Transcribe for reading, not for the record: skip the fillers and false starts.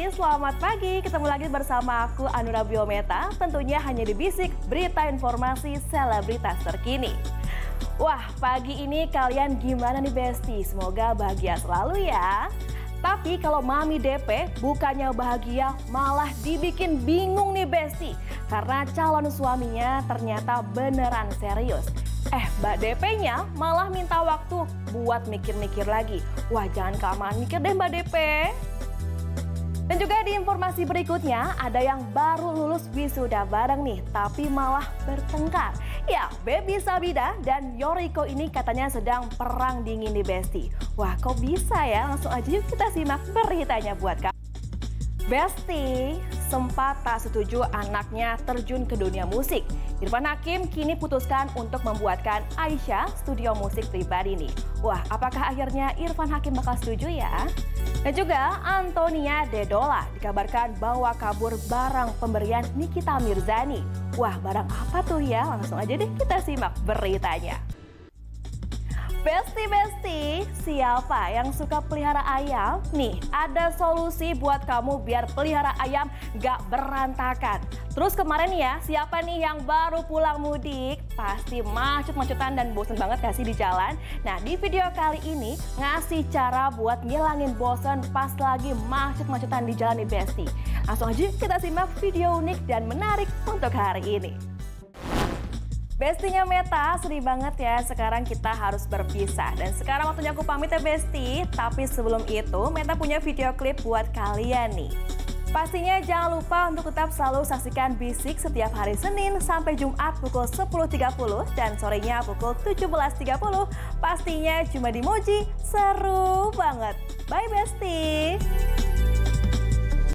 Besti, selamat pagi. Ketemu lagi bersama aku Anura Biometa, tentunya hanya di Bisik, berita informasi selebritas terkini. Wah, pagi ini kalian gimana nih Besti? Semoga bahagia selalu ya. Tapi kalau Mami DP bukannya bahagia, malah dibikin bingung nih Besti. Karena calon suaminya ternyata beneran serius. Mbak DP-nya malah minta waktu buat mikir-mikir lagi. Wah, jangan kelamaan mikir deh Mbak DP. Dan juga di informasi berikutnya, ada yang baru lulus wisuda bareng nih, tapi malah bertengkar. Ya, Baby Sabida dan Yoriko ini katanya sedang perang dingin di Besti. Wah, kok bisa ya? Langsung aja yuk kita simak beritanya buat kamu. Besti sempat tak setuju anaknya terjun ke dunia musik. Irfan Hakim kini putuskan untuk membuatkan Aisyah studio musik pribadi nih. Wah, apakah akhirnya Irfan Hakim bakal setuju ya? Dan juga Antonia Dedola dikabarkan bawa kabur barang pemberian Nikita Mirzani. Wah, barang apa tuh ya? Langsung aja deh kita simak beritanya. Besti, siapa yang suka pelihara ayam? Nih, ada solusi buat kamu biar pelihara ayam gak berantakan. Terus kemarin ya, siapa nih yang baru pulang mudik? Pasti macet-macetan dan bosen banget gak sih di jalan? Nah, di video kali ini ngasih cara buat ngilangin bosen pas lagi macet-macetan di jalan nih Besti. Langsung aja kita simak video unik dan menarik untuk hari ini. Bestinya Meta, sedih banget ya sekarang kita harus berpisah. Dan sekarang waktunya aku pamit ya Besti. Tapi sebelum itu, Meta punya video klip buat kalian nih. Pastinya jangan lupa untuk tetap selalu saksikan Bisik setiap hari Senin sampai Jumat pukul 10.30 dan sorenya pukul 17.30. Pastinya cuma di Moji, seru banget. Bye Besti!